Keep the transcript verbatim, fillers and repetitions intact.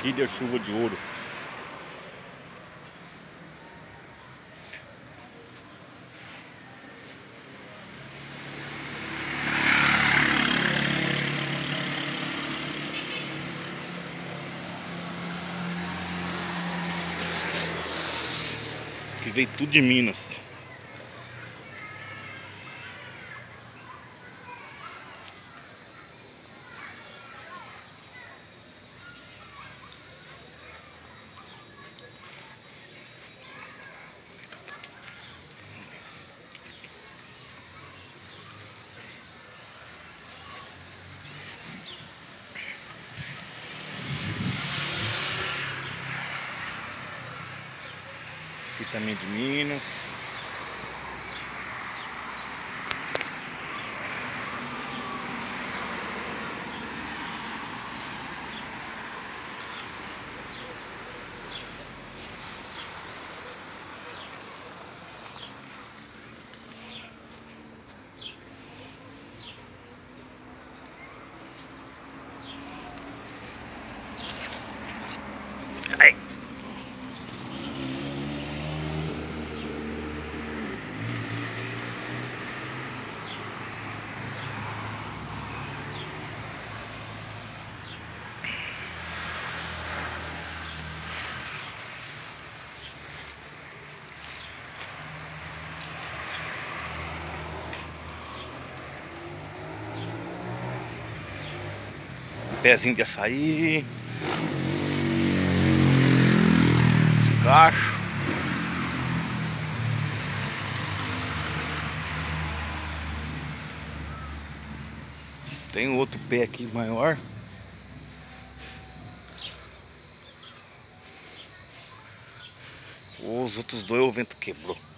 aqui deu chuva de ouro. Que veio tudo de Minas. Aqui também de Minas. Ai. Pezinho de açaí. Os cachos. Tem outro pé aqui maior. Os outros dois o vento quebrou.